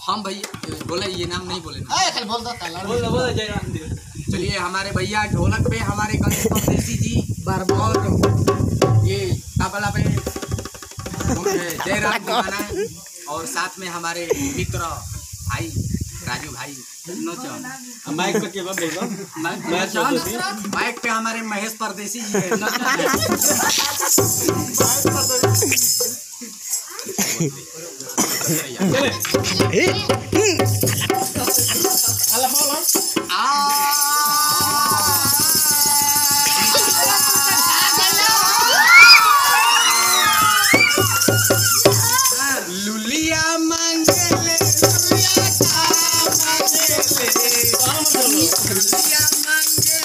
हम भैया बोले ये नाम नहीं बोले ना। बोल दो जयराम जी। चलिए हमारे भैया ढोलक पे हमारे गणेश परदेसी जी और ये तबला पे जयराम दीवाना और साथ में हमारे मित्र भाई राजू भाई माइक पे केवल बोल दो। माइक पे हमारे महेश परदेसी जी है। लुलिया मांगले लुलिया मांगले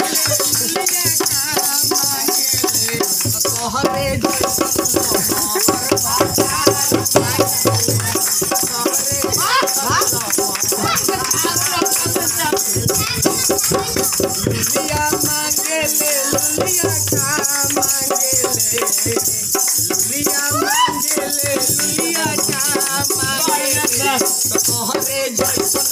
तोहरे लुलिया मांगले लुलिया का मांगले लुलिया मांगले लुलिया का मांगले तोहरे जैसन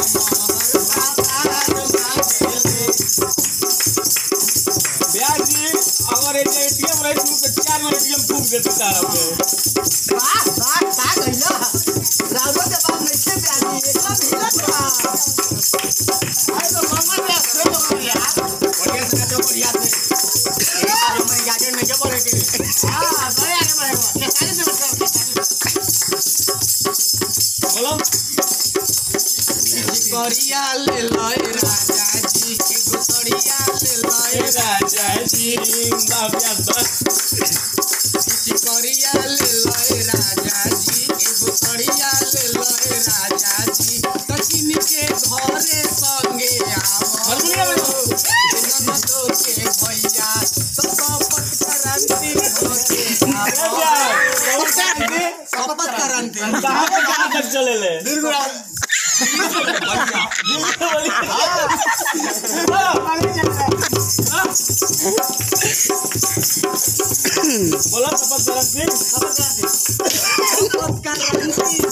ब्याह जी अगर एटीएम रही तू के 4 में एटीएम फूक देते तारा पे। वाह वाह का गइला रावो के बात नहीं छे ब्याजी एकदम हिलत बा। आइ तो मामा के से हो यार बढ़िया से नाचो बढ़िया से एक बार मैं गार्डन में के बोले के हां बड़े आगे बढ़ेगा के सारे से मतलब बोलो करिया ले लय राजा जी के गुसड़िया ले लय राजा जी बाबिया बस करिया ले लय राजा जी के गुसड़िया ले लय राजा जी कठिन के घरे संगे हारमोनियम में ननदो के भैया सब पटकरंती होके सब पटकरंती कहां पे कहां तक चले ले दुर्गा बोला शपथ करम सिंह शपथ करंती